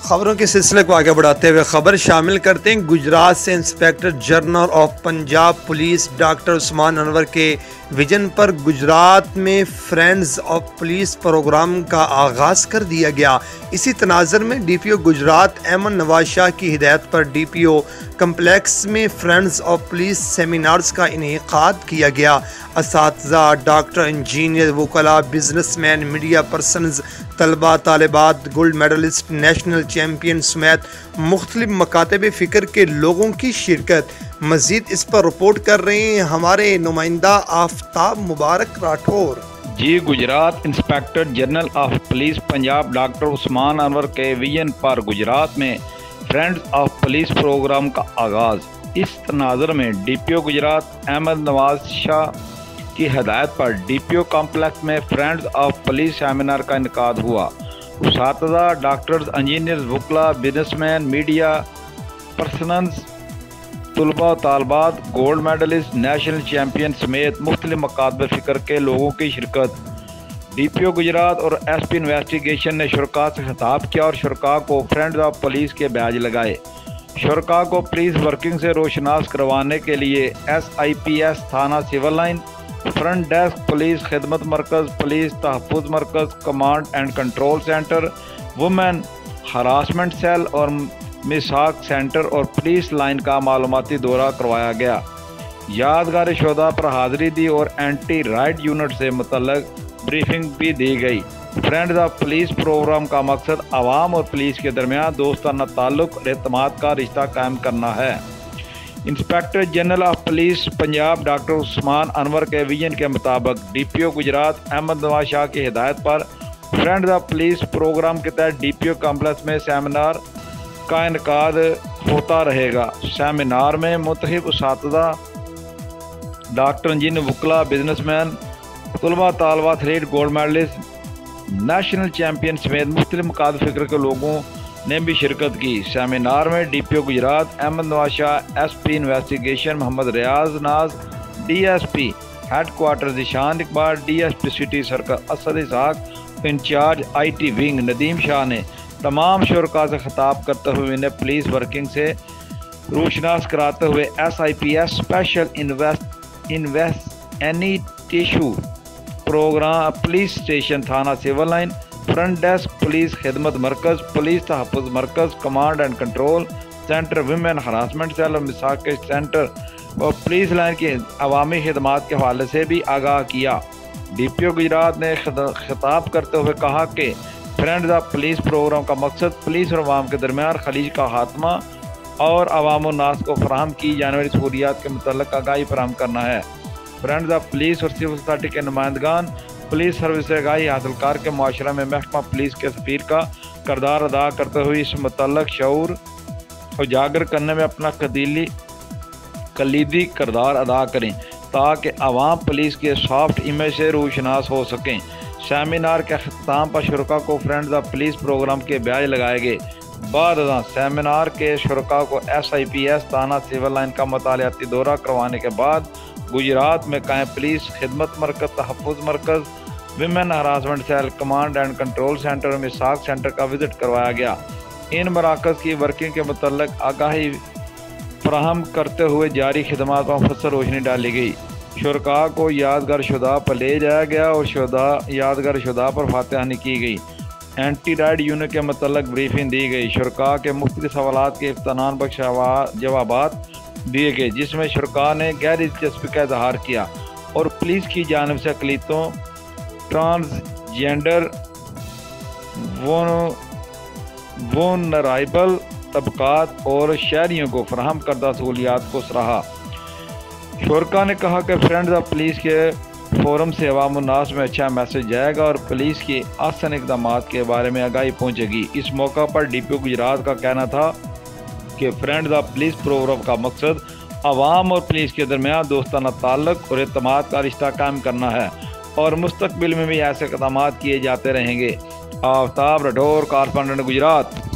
خبروں کے سلسلے کو آگے بڑھاتے ہوئے خبر شامل کرتے ہیں گجرات سے inspector general of Punjab police doctor Usman Anwar کے ویژن پر گجرات میں فرینڈز آف پولیس پروگرام کا آغاز کر دیا گیا۔ اسی تناظر میں D P O Gujrat Ahmad Nawaz Shah کی ہدایت پر ڈی پی او کمپلیکس میں فرینڈز آف پولیس سیمینارز کا انعقاد کیا گیا۔ اساتذہ، ڈاکٹر، انجینئر، وکلاء، بزنس مین، میڈیا پرسنز، طلباء، طالبات، گولڈ میڈلسٹ، نیشنل چیمپئن سمیت مختلف مکاتب فکر کے لوگوں کی شرکت۔ مزید اس پر رپورٹ کر رہے ہیں ہمارے نمائندہ Aftab Mubarak Rathore. Gujrat inspector general of police Punjab doctor Usman Anwar کے ویژن پر گجرات میں فرینڈز آف پولیس پروگرام کا آغاز۔ اس تناظر میں D P O Gujrat Ahmad Nawaz Shah کی ہدایت پر ڈی پی او کمپلیکس میں فرینڈز آف پولیس سیمینار کا انعقاد ہوا۔ اساتذہ، ڈاکٹرز، انجینئرز، وکلاء، بزنس مین، میڈیا پرسنز، طلباء و طالبات، گولڈ میڈلسٹ، نیشنل چیمپئن سمیت مختلف مکاتب فکر کے لوگوں کی شرکت۔ ڈی پی او گجرات اور ایس پی انویسٹیگیشن نے شرکاء سے خطاب کیا اور شرکاء کو فرینڈز آف پولیس کے بیاج لگائے۔ شرکاء کو پولیس ورکنگ سے روشناس کروانے کے لیے ایس آئی پی ایس تھانہ civil line, front desk, police خدمت مرکز، پولیس تحفظ مرکز، command and control centre, women harassment cell اور میثاق سینٹر اور پولیس لائن کا معلوماتی دورہ کروایا گیا۔ یادگار شہداء پر حاضری دی اور اینٹی رائٹ یونٹ سے متعلق بریفنگ بھی دی گئی۔ فرینڈز آف پولیس پروگرام کا مقصد عوام اور پولیس کے درمیان دوستانہ تعلق اور اعتماد کا رشتہ قائم کرنا ہے۔ Inspector general of police Punjab doctor Usman Anwar کے ویژن کے مطابق D P O Gujrat Ahmad Nawaz Shah کی ہدایت پر فرینڈز آف پولیس پروگرام کے تحت ڈی پی او کمپلیکس میں سیمینار کا انعقاد ہوتا رہے گا۔ سیمینار میں منتخب اساتذہ، ڈاکٹر، انجینئر، وکلاء، بزنس مین، طلباء، طالبات، athlete, gold medalist, national champion سمیت مختلف مکاتب فکر کے لوگوں نے بھی شرکت کی۔ سیمینار میں D P O Gujrat Ahmad Nawaz Shah, S P investigation Muhammad Riaz Naz, D S P headquarter Zeeshan Iqbal, D S P city circle Asad Ishaq, incharge I T wing Nadeem Shah نے تمام شرکاء سے خطاب کرتے ہوئے انہیں پولیس ورکنگ سے روشناس کراتے ہوئے S I P S special investigation programme, police station تھانہ civil line, front desk, police خدمت مرکز، پولیس تحفظ مرکز، command and control centre, women harassment cell اور میثاق سینٹر اور پولیس لائن کی عوامی خدمات کے حوالے سے بھی آگاہ کیا۔ ڈی پی او گجرات نے خطاب کرتے ہوئے کہا کہ فرینڈز آف پولیس پروگرام کا مقصد پولیس اور عوام کے درمیان خلیج کا خاتمہ اور عوام الناس کو فراہم کی جانے والی سہولیات کے متعلق آگاہی فراہم کرنا ہے۔ فرینڈز آف پولیس اور سول سوسائٹی کے نمائندگان پولیس سروس سے آگاہی حاصل کر کے معاشرہ میں محکمہ پولیس کے سفیر کا کردار ادا کرتے ہوئے اس متعلق شعور اجاگر کرنے میں اپنا کلیدی کردار ادا کریں تاکہ عوام پولیس کے سافٹ امیج سے روشناس ہو سکیں۔ سیمینار کے اختتام پر شرکاء کو فرینڈز آف پولیس پروگرام کے بیاج لگائے گئے۔ بعد ازاں سیمینار کے شرکاء کو ایس آئی پی ایس تھانہ سول لائن کا مطالعاتی دورہ کروانے کے بعد گجرات میں قائم پولیس خدمت مرکز، تحفظ مرکز، women harassment cell, command and control centre اور میثاق سینٹر کا وزٹ کروایا گیا۔ ان مراکز کی ورکنگ کے متعلق آگاہی فراہم کرتے ہوئے جاری خدمات پر مفصل روشنی ڈالی گئی۔ شرکاء کو یادگار شہداء پر لے جایا گیا اور یادگار شہداء پر فاتحانی کی گئی۔ اینٹی رائٹ یونٹ کے متعلق بریفنگ دی گئی۔ شرکاء کے مختلف سوالات کے اطمینان بخش جوابات دیے گئے جس میں شرکاء نے گہری دلچسپی کا اظہار کیا اور پولیس کی جانب سے اقلیتوں، ٹرانسجینڈر، وولنرائبل طبقات اور شہریوں کو فراہم کردہ سہولیات کو سراہا۔ شرکاء نے کہا کہ فرینڈز آف پولیس کے فورم سے عوام الناس میں اچھا میسج جائے گا اور پولیس کی آسان اقدامات کے بارے میں آگاہی پہنچے گی۔ اس موقع پر ڈی پی او گجرات کا کہنا تھا کہ فرینڈز آف پولیس پروگرام کا مقصد عوام اور پولیس کے درمیان دوستانہ تعلق اور اعتماد کا رشتہ قائم کرنا ہے اور مستقبل میں بھی ایسے اقدامات کیے جاتے رہیں گے۔ آفتاب راٹھور، کارسپونڈنٹ گجرات۔